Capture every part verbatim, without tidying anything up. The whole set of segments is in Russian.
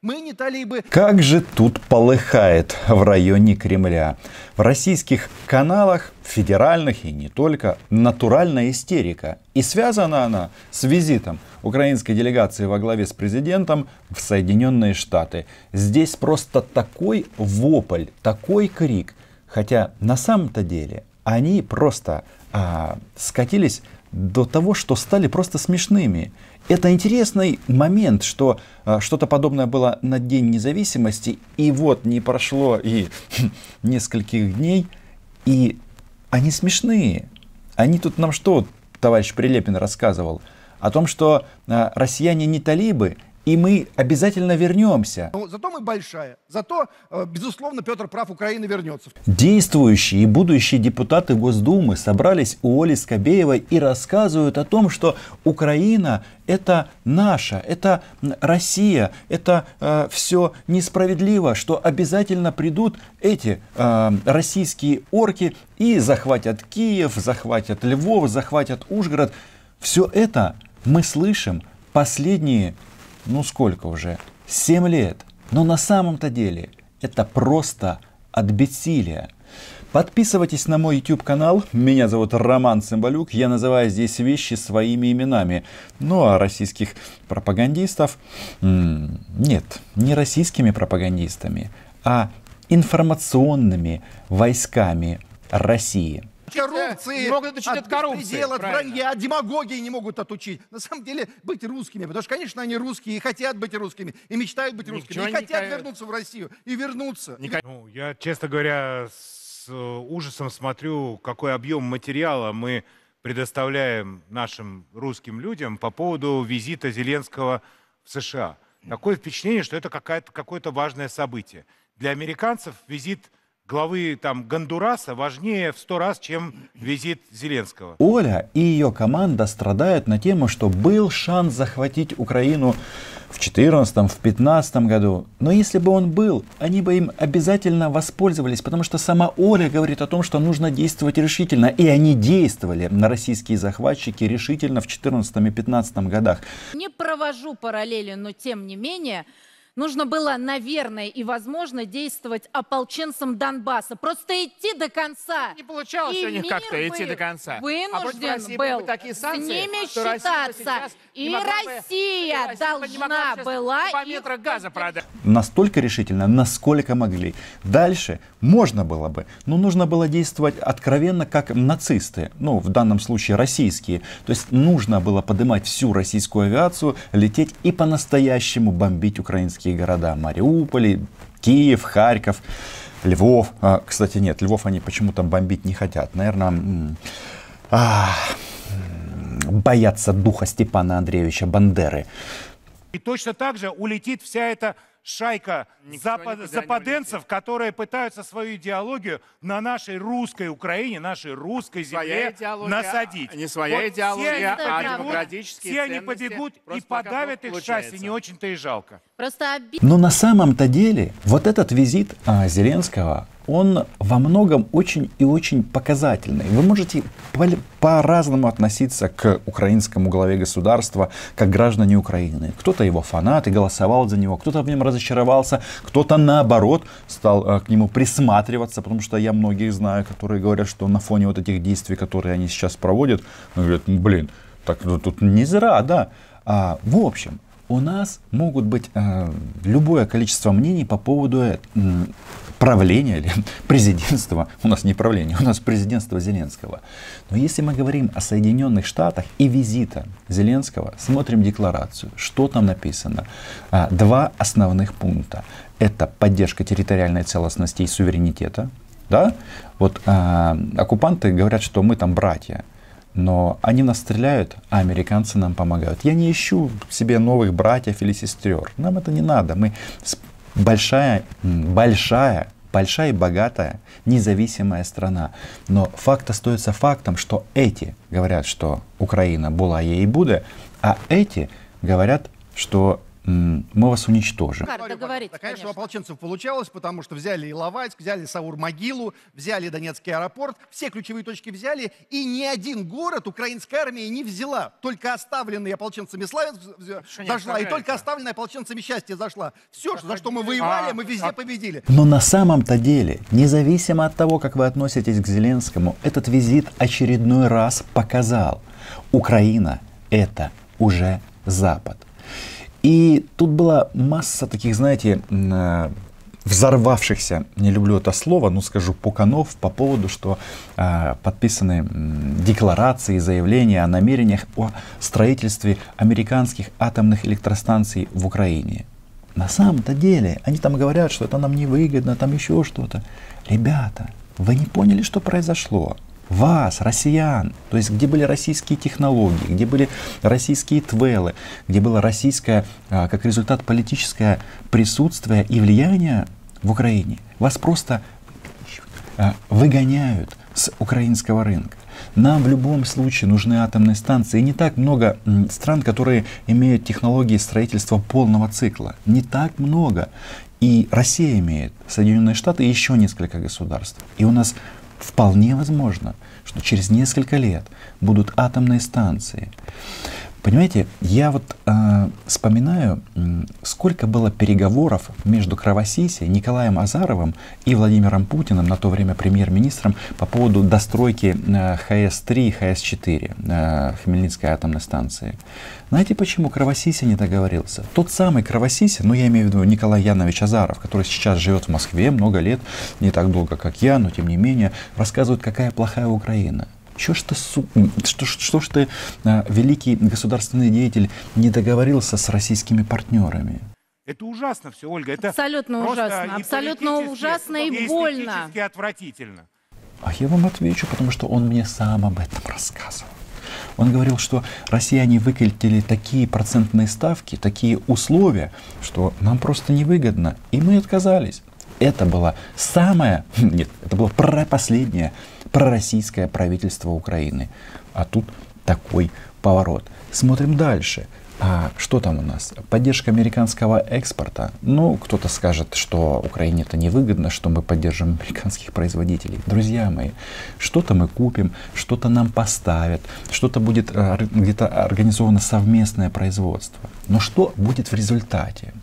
Мы не талибы. Как же тут полыхает в районе Кремля. В российских каналах, федеральных и не только, натуральная истерика. И связана она с визитом украинской делегации во главе с президентом в Соединенные Штаты. Здесь просто такой вопль, такой крик. Хотя на самом-то деле они просто а, скатились до того, что стали просто смешными. Это интересный момент, что а, что-то подобное было на День независимости, и вот не прошло и нескольких дней, и они смешные. Они тут нам что, товарищ Прилепин рассказывал? О том, что а, россияне не талибы, и мы обязательно вернемся. Но зато мы большая. Зато, безусловно, Петр прав, Украина вернется. Действующие и будущие депутаты Госдумы собрались у Оли Скобеевой и рассказывают о том, что Украина это наша, это Россия, это э, все несправедливо, что обязательно придут эти э, российские орки и захватят Киев, захватят Львов, захватят Ужгород. Все это мы слышим последние ну сколько уже, семь лет. Но на самом-то деле это просто от бессилия. Подписывайтесь на мой YouTube канал. Меня зовут Роман Цымбалюк. Я называю здесь вещи своими именами. Ну а российских пропагандистов... Нет, не российскими пропагандистами, а информационными войсками России. Коррупции, не могут отучить от коррупции, от вранья, демагогии не могут отучить. На самом деле быть русскими, потому что, конечно, они русские и хотят быть русскими, и мечтают быть русскими, Ничего и хотят не... вернуться в Россию, и вернуться. Не... Ну, я, честно говоря, с ужасом смотрю, какой объем материала мы предоставляем нашим русским людям по поводу визита Зеленского в США. Такое впечатление, что это какое-то важное событие. Для американцев визит главы там Гондураса важнее в сто раз, чем визит Зеленского. Оля и ее команда страдают на тему, что был шанс захватить Украину в четырнадцатом, в пятнадцатом году. Но если бы он был, они бы им обязательно воспользовались, потому что сама Оля говорит о том, что нужно действовать решительно. И они действовали, на российские захватчики, решительно в четырнадцатом и пятнадцатом годах. Не провожу параллели, но тем не менее... Нужно было, наверное, и возможно действовать ополченцам Донбасса. Просто идти до конца. Не получалось и у них как-то идти до конца. Вынужден а был такие санкции, с ними считаться. И Россия бы, должна бы была... По метру газа продать. Настолько решительно, насколько могли. Дальше можно было бы, но нужно было действовать откровенно как нацисты. Ну, в данном случае российские. То есть нужно было поднимать всю российскую авиацию, лететь и по-настоящему бомбить украинские города. Мариуполь, Киев, Харьков, Львов. А, кстати, нет, Львов они почему-то бомбить не хотят. Наверное, а, боятся духа Степана Андреевича Бандеры. И точно так же улетит вся эта шайка запад, западенцев, которые пытаются свою идеологию на нашей русской Украине, нашей русской земле насадить. Не своя вот идеология, все а демократические Все они побегут и подавят их шасси, не очень-то и жалко. Просто оби... Но на самом-то деле вот этот визит а, Зеленского, он во многом очень и очень показательный. Вы можете по-разному относиться к украинскому главе государства, как граждане Украины. Кто-то его фанат и голосовал за него, кто-то в нем разочаровался, кто-то наоборот стал а, к нему присматриваться, потому что я многих знаю, которые говорят, что на фоне вот этих действий, которые они сейчас проводят, говорят, блин, так ну, тут не зря, да. А, в общем, у нас могут быть э, любое количество мнений по поводу э, правления или президентства. У нас не правление, у нас президентство Зеленского. Но если мы говорим о Соединенных Штатах и визита Зеленского, смотрим декларацию. Что там написано? А, два основных пункта. Это поддержка территориальной целостности и суверенитета. Да? Вот а, оккупанты говорят, что мы там братья. Но они нас стреляют, а американцы нам помогают. Я не ищу себе новых братьев или сестер. Нам это не надо. Мы большая, большая, большая и богатая, независимая страна. Но факт остается фактом, что эти говорят, что Украина была ей и будет, а эти говорят, что м, мы вас уничтожим. Кар, договоритесь, Да, конечно, конечно. у ополченцев получалось, потому что взяли Иловайск, взяли Саур-могилу, взяли Донецкий аэропорт, все ключевые точки взяли, и ни один город украинская армия не взяла. Только оставленные ополченцами Славянск Что не зашла, и только оставляется? оставленная ополченцами Счастье зашла. Все, за что мы воевали, А, мы везде а- победили. Но на самом-то деле, независимо от того, как вы относитесь к Зеленскому, этот визит очередной раз показал: Украина — это уже Запад. И тут была масса таких, знаете, м, э, взорвавшихся, не люблю это слово, но скажу, пуканов по поводу, что э, подписаны м, декларации, заявления о намерениях о строительстве американских атомных электростанций в Украине. На самом-то деле, они там говорят, что это нам невыгодно, там еще что-то. Ребята, вы не поняли, что произошло? Вас, россиян, то есть где были российские технологии, где были российские твелы, где было российское, а, как результат, политическое присутствие и влияние в Украине, вас просто а, выгоняют с украинского рынка. Нам в любом случае нужны атомные станции. И не так много м, стран, которые имеют технологии строительства полного цикла. Не так много. И Россия имеет, Соединенные Штаты и еще несколько государств. И у нас вполне возможно, что через несколько лет будут атомные станции. Понимаете, я вот э, вспоминаю, м, сколько было переговоров между Кровосисей, Николаем Азаровым и Владимиром Путиным, на то время премьер-министром, по поводу достройки э, ха эс три и ха эс четыре, э, Хмельницкой атомной станции. Знаете, почему Кровосися не договорился? Тот самый Кровосися, ну я имею в виду Николай Янович Азаров, который сейчас живет в Москве много лет, не так долго, как я, но тем не менее, рассказывает, какая плохая Украина. Что ж ты, су... что, что ж ты а, великий государственный деятель, не договорился с российскими партнерами? Это ужасно все, Ольга. Это Абсолютно просто ужасно. и Абсолютно политически, ужасно и и больно. эстетически отвратительно. А я вам отвечу, потому что он мне сам об этом рассказывал. Он говорил, что россияне выкатили такие процентные ставки, такие условия, что нам просто невыгодно, и мы отказались. Это было самое, нет, это было последнее пророссийское правительство Украины. А тут такой поворот. Смотрим дальше. А что там у нас? Поддержка американского экспорта. Ну, кто-то скажет, что Украине это невыгодно, что мы поддержим американских производителей. Друзья мои, что-то мы купим, что-то нам поставят, что-то будет где-то организовано совместное производство. Но что будет в результате?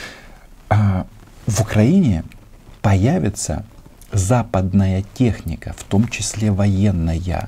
А, в Украине появится западная техника, в том числе военная.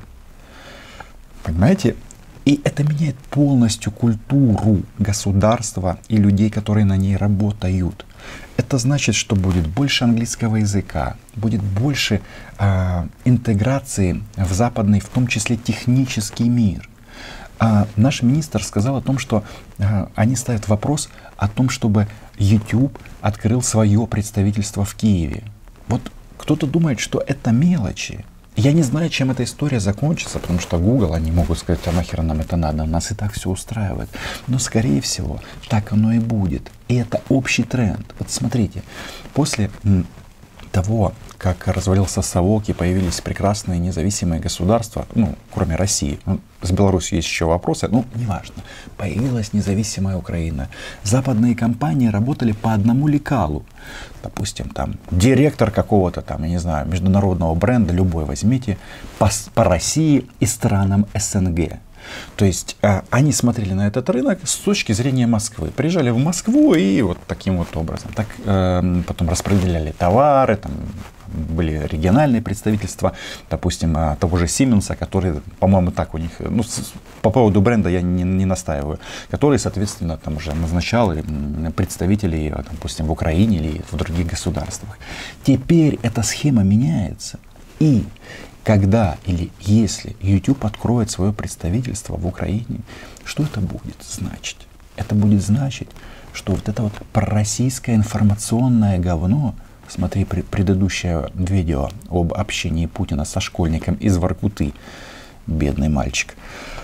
Понимаете? И это меняет полностью культуру государства и людей, которые на ней работают. Это значит, что будет больше английского языка, будет больше э, интеграции в западный, в том числе технический мир. А наш министр сказал о том, что э, они ставят вопрос о том, чтобы YouTube открыл свое представительство в Киеве. Вот кто-то думает, что это мелочи. Я не знаю, чем эта история закончится, потому что Google, они могут сказать, а нахер нам это надо, нас и так все устраивает. Но, скорее всего, так оно и будет. И это общий тренд. Вот смотрите, после м, того, как развалился совок и появились прекрасные независимые государства, ну, кроме России, ну, с Беларусью есть еще вопросы, ну, неважно, появилась независимая Украина. Западные компании работали по одному лекалу. Допустим, там, директор какого-то там, я не знаю, международного бренда, любой возьмите, по, по России и странам эс эн гэ. То есть э, они смотрели на этот рынок с точки зрения Москвы. Приезжали в Москву и вот таким вот образом. Так, э, потом распределяли товары, там, были региональные представительства, допустим, того же Siemens, который, по-моему, так у них, ну, с, по поводу бренда я не, не настаиваю, который, соответственно, там уже назначал представителей, допустим, в Украине или в других государствах. Теперь эта схема меняется. И когда или если YouTube откроет свое представительство в Украине, что это будет значить? Это будет значить, что вот это вот пророссийское информационное говно, смотри предыдущее видео об общении Путина со школьником из Воркуты, бедный мальчик,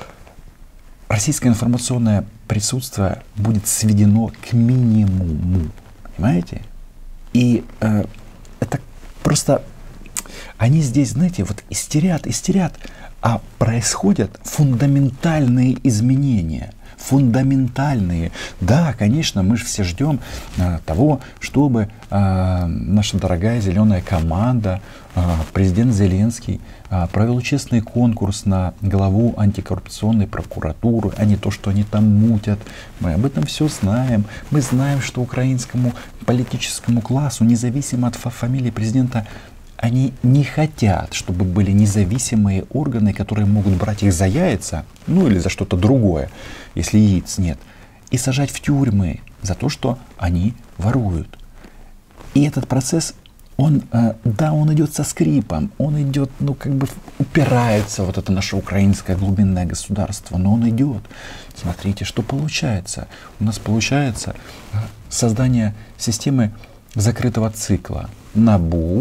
российское информационное присутствие будет сведено к минимуму, понимаете? И э, это просто, они здесь, знаете, вот истерят, истерят, а происходят фундаментальные изменения. фундаментальные. Да, конечно, мы же все ждем а, того, чтобы а, наша дорогая зеленая команда, а, президент Зеленский а, провел честный конкурс на главу антикоррупционной прокуратуры, а не то, что они там мутят. Мы об этом все знаем. Мы знаем, что украинскому политическому классу, независимо от фа фамилии президента, они не хотят, чтобы были независимые органы, которые могут брать их за яйца, ну или за что-то другое, если яиц нет, и сажать в тюрьмы за то, что они воруют. И этот процесс, он, да, он идет со скрипом, он идет, ну как бы упирается вот это наше украинское глубинное государство, но он идет. Смотрите, что получается. У нас получается создание системы закрытого цикла. НАБУ,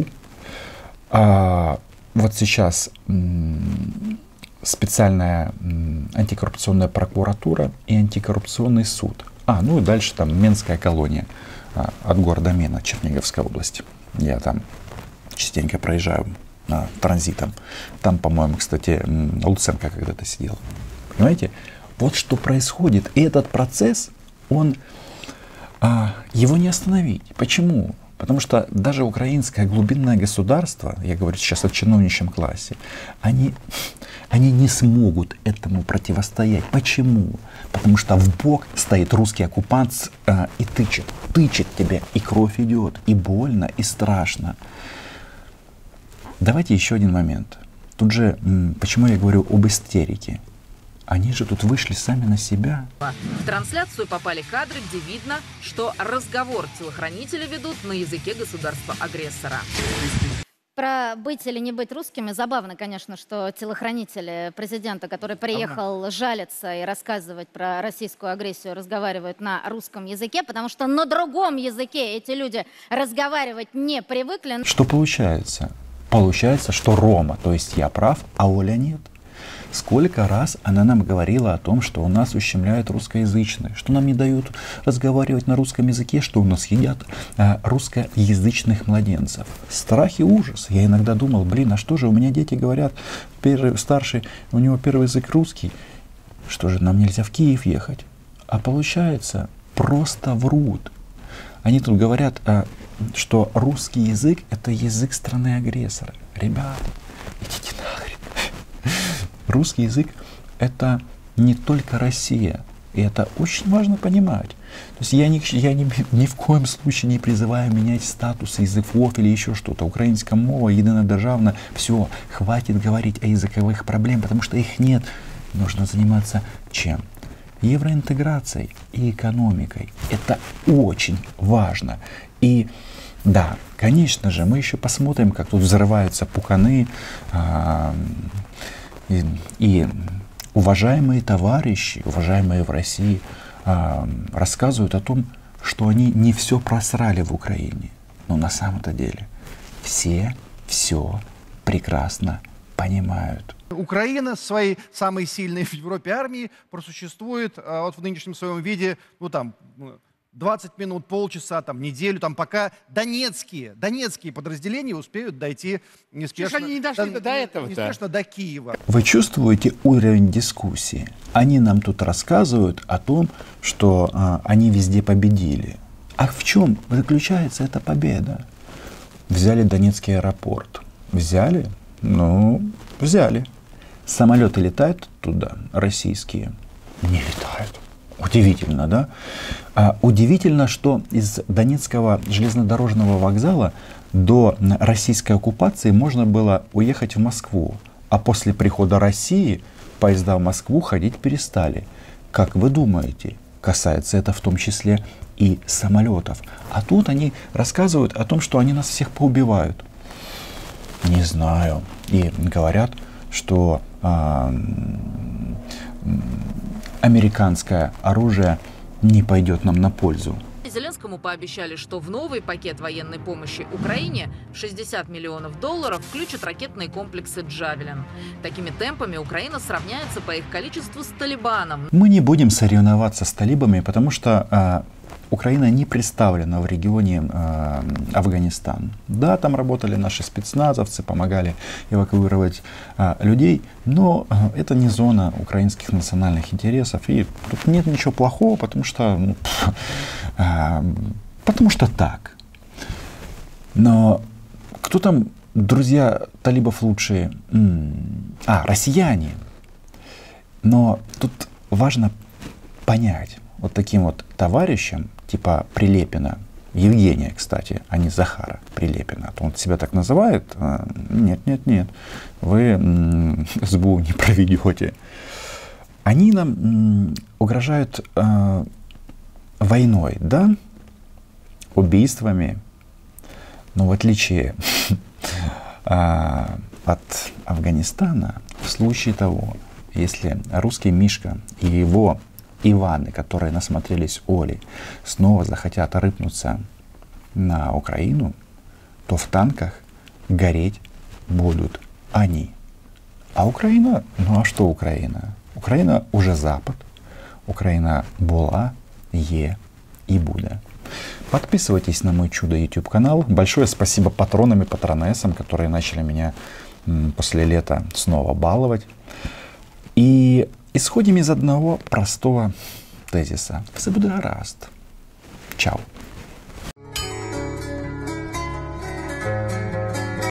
А вот сейчас м, специальная м, антикоррупционная прокуратура и антикоррупционный суд. А, ну и дальше там Менская колония а, от города Мена, Черниговской области. Я там частенько проезжаю а, транзитом. Там, по-моему, кстати, м, Луценко когда-то сидел. Понимаете? Вот что происходит. И этот процесс, он, а, его не остановить. Почему? Потому что даже украинское глубинное государство, я говорю сейчас о чиновничьем классе, они, они не смогут этому противостоять. Почему? Потому что в бок стоит русский оккупант э, и тычет. Тычет тебя, и кровь идет, и больно, и страшно. Давайте еще один момент. Тут же, м, почему я говорю об истерике? Они же тут вышли сами на себя. В трансляцию попали кадры, где видно, что разговор телохранители ведут на языке государства-агрессора. Про быть или не быть русскими забавно, конечно, что телохранители президента, который приехал ага. жалиться и рассказывать про российскую агрессию, разговаривают на русском языке, потому что на другом языке эти люди разговаривать не привыкли. Что получается? Получается, что Рома, то есть я прав, а Оля нет. Сколько раз она нам говорила о том, что у нас ущемляют русскоязычные, что нам не дают разговаривать на русском языке, что у нас едят а, русскоязычных младенцев. Страх и ужас. Я иногда думал, блин, а что же, у меня дети говорят, первый, старший, у него первый язык русский, что же, нам нельзя в Киев ехать? А получается, просто врут. Они тут говорят, а, что русский язык — это язык страны-агрессора. Ребята, идите нахрен. Русский язык — это не только Россия, и это очень важно понимать. То есть я, ни, я ни, ни в коем случае не призываю менять статус языков или еще что-то. Украинская мова, единодержавна, все, хватит говорить о языковых проблемах, потому что их нет. Нужно заниматься чем? Евроинтеграцией и экономикой. Это очень важно. И да, конечно же, мы еще посмотрим, как тут взрываются пуканы, а, И, и уважаемые товарищи, уважаемые в России, э, рассказывают о том, что они не все просрали в Украине. Но на самом-то деле все все прекрасно понимают. Украина своей самой сильной в Европе армии просуществует э, вот в нынешнем своем виде, ну там, двадцать минут, полчаса, там, неделю, там, пока донецкие, донецкие подразделения успеют дойти неспешно, они не дошли до, до этого-то? неспешно до Киева. Вы чувствуете уровень дискуссии? Они нам тут рассказывают о том, что а, они везде победили. А в чем заключается эта победа? Взяли Донецкий аэропорт. Взяли? Ну, взяли. Самолеты летают туда, российские? Не летают. Удивительно, да? А, удивительно, что из Донецкого железнодорожного вокзала до российской оккупации можно было уехать в Москву, а после прихода России поезда в Москву ходить перестали. Как вы думаете, касается это в том числе и самолетов? А тут они рассказывают о том, что они нас всех поубивают. Не знаю. И говорят, что а, американское оружие не пойдет нам на пользу. Зеленскому пообещали, что в новый пакет военной помощи Украине шестьдесят миллионов долларов включат ракетные комплексы «Джавелин». Такими темпами Украина сравняется по их количеству с Талибаном. Мы не будем соревноваться с талибами, потому что а, Украина не представлена в регионе э, Афганистан. Да, там работали наши спецназовцы, помогали эвакуировать э, людей, но э, это не зона украинских национальных интересов. И тут нет ничего плохого, потому что, ну, пф, э, потому что так. Но кто там друзья талибов лучшие? М-м, а, россияне. Но тут важно понять, вот таким вот товарищам, типа Прилепина, Евгения, кстати, а не Захара Прилепина, он себя так называет? Нет, нет, нет, вы м- СБУ не проведете. Они нам м- угрожают э, войной, да, убийствами, но в отличие от Афганистана, в случае того, если русский Мишка и его Иваны, которые насмотрелись Оли, снова захотят рыпнуться на Украину, то в танках гореть будут они. А Украина, ну а что Украина? Украина уже Запад, Украина була, є и буде. Подписывайтесь на мой чудо YouTube канал. Большое спасибо патронам и патронессам, которые начали меня м, после лета снова баловать. И исходим из одного простого тезиса. Все буде гаразд. Чао.